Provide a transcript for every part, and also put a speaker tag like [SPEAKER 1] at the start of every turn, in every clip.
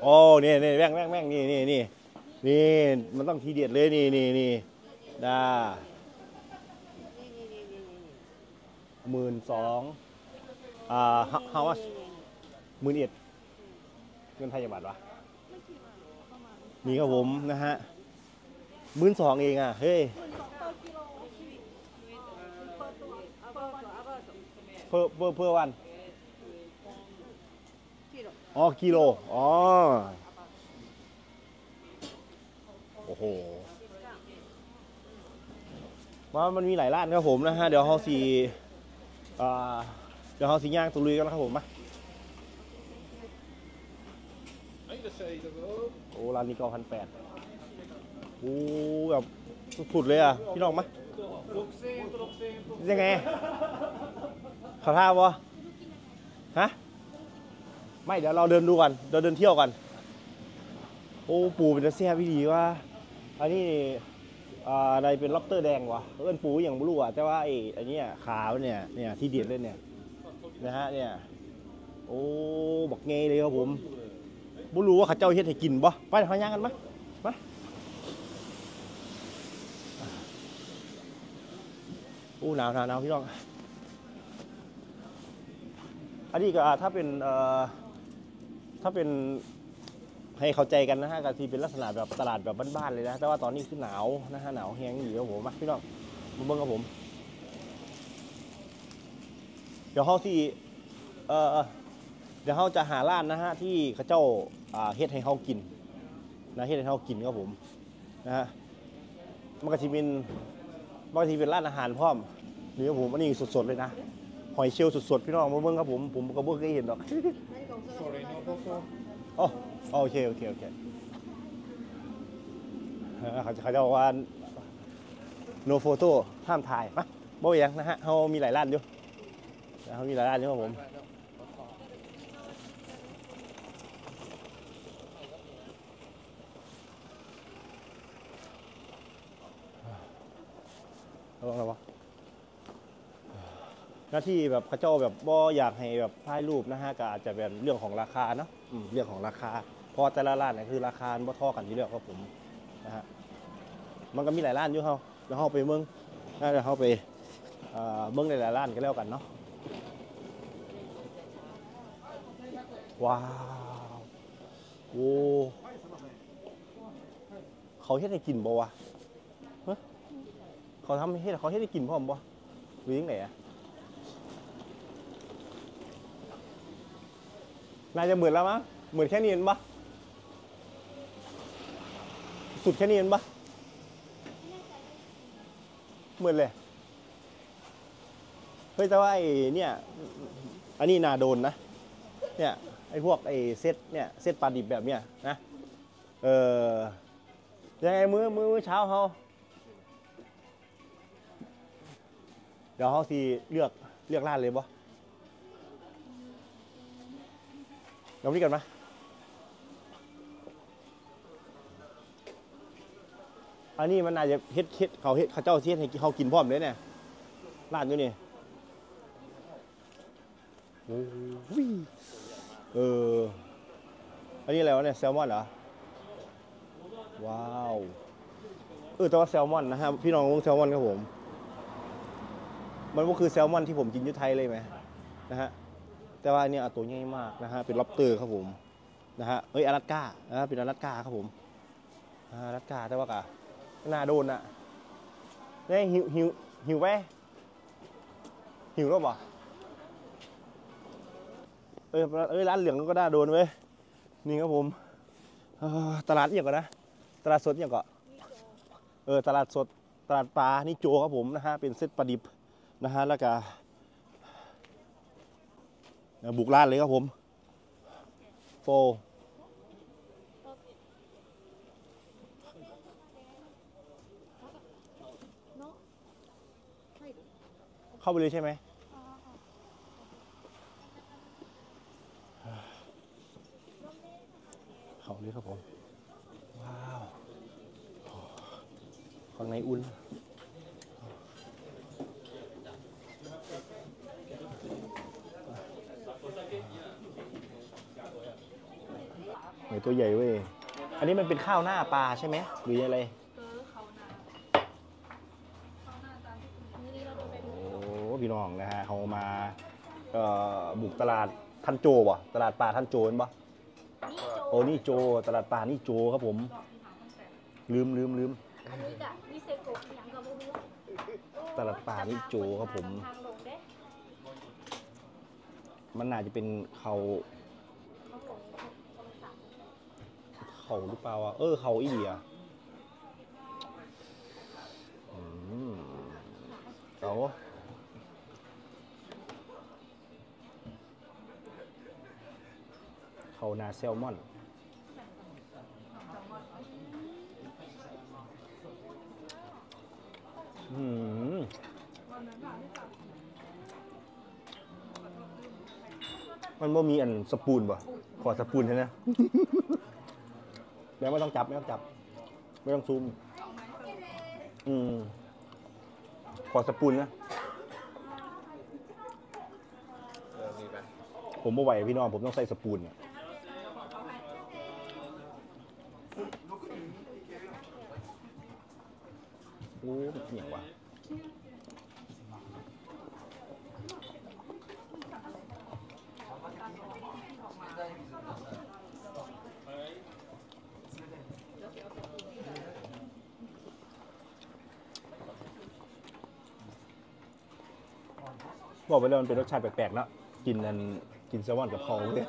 [SPEAKER 1] โอ้เนี่ยเนี่ยแม่งนี่มันต้องทีเด็ดเลยนี่ได้12,000how much 11,000เงินไทยบาทวะนี่ครับผมนะฮะ12,000เองอ่ะเฮ้ยเพื่อวันอ๋อกิโลอ๋อโอ้โหมันมีหลายร้านครับผมนะฮะเดี๋ยวเขาสีย่างตุลุยกันนะครับผมมาโอ้ร้านนี้ก็1,800โอ้แบบสุดๆเลยอ่ะพี่น้องมายังไงเขาท่าวะฮะไม่เดี๋ยวเราเดินดูก่อนเดินเที่ยวกันโอ้ปูเป็นจะแซ่บพี่ดีว่าอันนี้อะไรเป็นล็อบสเตอร์แดงวะเอิ้นปูอย่างบลูอ่ะแต่ว่าไอ้นี่ขาวเนี่ยที่เด็ดเลยเนี่ยนะฮะเนี่ยโอ้บักเงยเลยครับผมบลูว่าข้าเจ้าเฮ็ดให้กินบ่ไปหาย่างกันมั้ยมาโอ้หนาวพี่น้องอันนี้ก็ถ้าเป็นให้เข้าใจกันนะฮะก็ที่เป็นลักษณะแบบตลาดแบบบ้านๆเลยนะแต่ว่าตอนนี้คือหนาวนะฮะหนาวแห้งอยู่ครับผมมาพี่น้องมาเบิ่งกับผมเดี๋ยวเขาจะหาร้านนะฮะที่เขาเจ้าเฮ็ดให้เขากินนะเฮ็ดให้เขากินครับผมนะฮะมันก็จะเป็นร้านอาหารพร้อมนี่ครับผมอันนี้สดๆเลยนะหอยเชลล์สดๆพี่น้องมาเบิ่งครับผมก็บ่เคยเห็นหรอกโอเคเขาจะบอกว่า no photo ห้ามถ่ายมาบ่อย่างนะฮะเขามีหลายร้านอยู่ครับผมระวังหน้าที่แบบพระเจ้าแบบบ่อยากให้แบบถ่ายรูปนะฮะก็อาจจะเป็นเรื่องของราคาเนาะเรื่องของราคาเพราะแต่ละร้านเนี่ยคือราคาบ่เท่ากันอยู่แล้วครับผมนะฮะมันก็มีหลายร้านอยู่แล้วเขาไปเมืองน่าจะเขาไปเมืองหลายร้านกันแล้วกันเนาะว้าวโอ้เขาเฮ็ดให้กินบ่วะเขาเฮ็ดให้กินพร้อมบ่หรือยังไงอะน่าจะเหมือนแล้วมั้งเหมือนแค่นี้เองปะสุดแค่นี้เองปะเหมือนเลยเฮ้ยแต่ว่าไอ้เนี่ยอันนี้นาโดนนะเนี่ยไอ้พวกไอ้เซตปลาดิบแบบเนี้ยนะยังไงมื้อเช้าเขาเดี๋ยวเขาสิเลือกร้านเลยปะเราไปกันไหมอันนี้มันอาจจะเฮ็ดเขาเจ้าเฮ็ดให้เขากินพร้อมเลยเนี่ยร้านอยู่นี่โอ้ยอันนี้อะไรวะเนี่ยแซลมอนเหรอว้าวแต่ว่าแซลมอนนะฮะพี่น้องแซลมอนครับผมมันก็คือแซลมอนที่ผมกินอยู่ไทยเลยไหมนะฮะแต่ว่าเนี่ยตัวใหญ่มากนะฮะเป็นล็อบสเตอร์ครับผมนะฮะอลาสก้านะเป็นอลาสก้าครับผมอลาสก้าแต่ว่ากะน่าโดนอะนี่หิวไหมหิวแล้วป่ะร้านเหลืองก็น่าโดนเว้ยนี่ครับผมตลาดอย่างก่อนนะตลาดสดอย่างก่อนตลาดสดตลาดปลานี่โจครับผมนะฮะเป็นเซตปลาดิบนะฮะแล้วก็บุกร้านเลยครับผมโฟเข้าไปเลยใช่ไหมเขาเลยครับผมว้าวข้างในอุ่นหอยตัวใหญ่เว้ยอันนี้มันเป็นข้าวหน้าปลาใช่ไหมหรืออะไรโอ้พี่น้องนะฮะเขามาบุกตลาดทันโจบ่ตลาดปลาทันโจนบ่โอ้นี่โจตลาดปลานี่โจครับผมลืมตลาดปลานี่โจครับผมมันน่าจะเป็นเขาหรือเปล่าวะเขาอีเดียเขานาแซลมอนมันบ่มีอันสปูนป่ะขอสปูนใช่ไหมแล้วไม่ต้องจับไม่ต้องซูมขอสปูนนะผมไม่ไหวพี่น้องผมต้องใส่สปูนเนี่ยโอ้เหนียวว่ะบอกไปแล้วมันเป็นรสชาติแปลกๆแล้วกินแซลมอนกับเขาเลย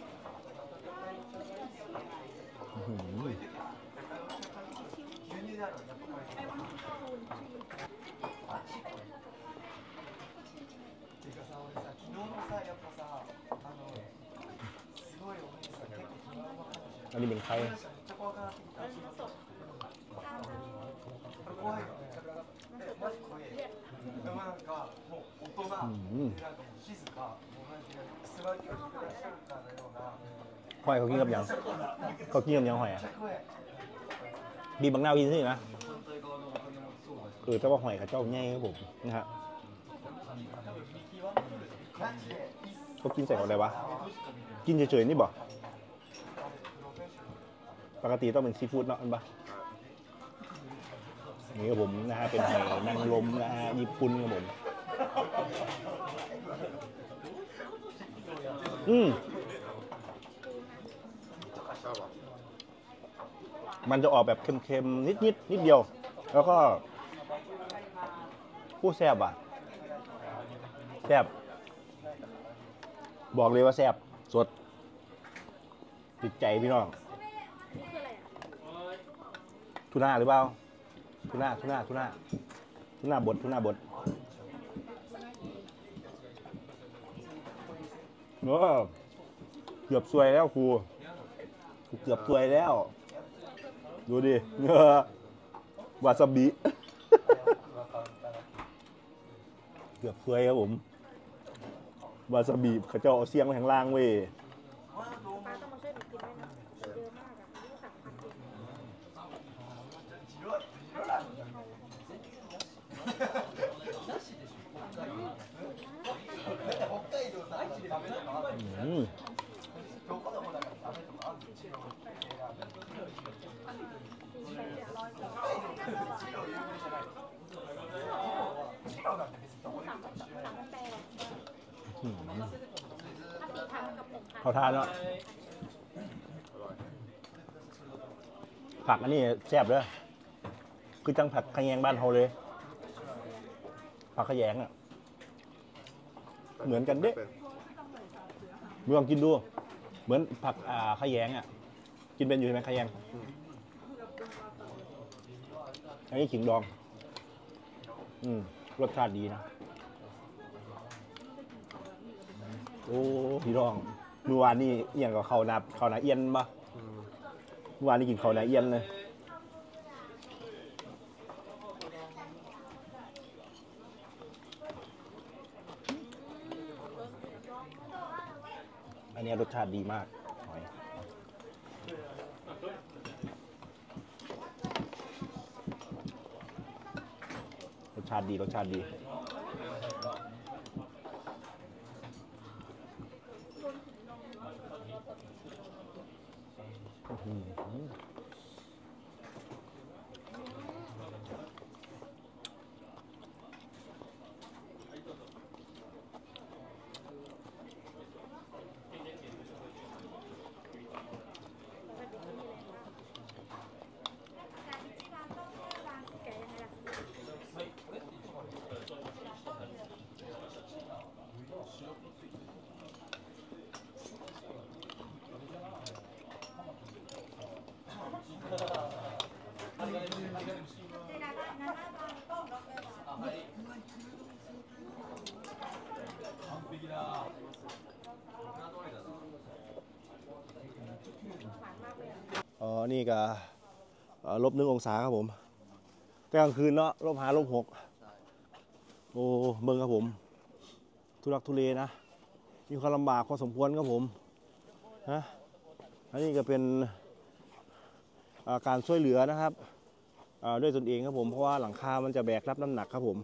[SPEAKER 1] อันนี้เป็นใครหอยเขากินกับยังหอยอ่ะบีบบางนาวกินสินะแต่ว่าหอยเขาเจ้าแง่ครับผมนะฮะเขากินใส่กับอะไรวะกินเฉยๆนี่บ่ปกติต้องเป็นซีฟู้ดเนาะอันบ่นี่ครับผมนะฮะเป็นหอยนางรมนะฮะญี่ปุ่นครับผมมันจะออกแบบเค็มๆนิดเดียวแล้วก็ผู้แซ่บอ่ะแซ่บบอกเลยว่าแซ่บสดติดใจพี่น้องทูน่าหรือเปล่าทูน่าบดเกือบซวยแล้วครูเกือบซวยแล้วดูดิวาซาบิเกือบซวยครับผมวาซาบิเขาจะเอาเสียงไปข้างล่างเว้ยเขาทานเนาะผักอันนี้แซ่บเลยคือจังผักขยงบ้านเขาเลยผักขยงอ่ะเหมือนกันเด้ลองกินดูเหมือนผักขยงอ่ะกินเป็นอยู่ใช่ไหมขยงอันนี้ขิงดองรสชาติดีนะโอ้พี่น้องเมื่อวานนี่อย่างกับเขานาเอียนปะเมื่อวานนี่กินเขานาเอียนเลยอันนี้รสชาติดีมากหอยรสชาติดีอื้อหือนี่ก็-1 องศาครับผมแต่กลางคืนเนาะ-5 -6โอ้เบิ่งครับผมทุลักทุเลนะมีความลำบากพอสมควรครับผมนะอันนี้ก็เป็นการช่วยเหลือนะครับด้วยตนเองครับผมเพราะว่าหลังคามันจะแบกรับน้ำหนักครับผม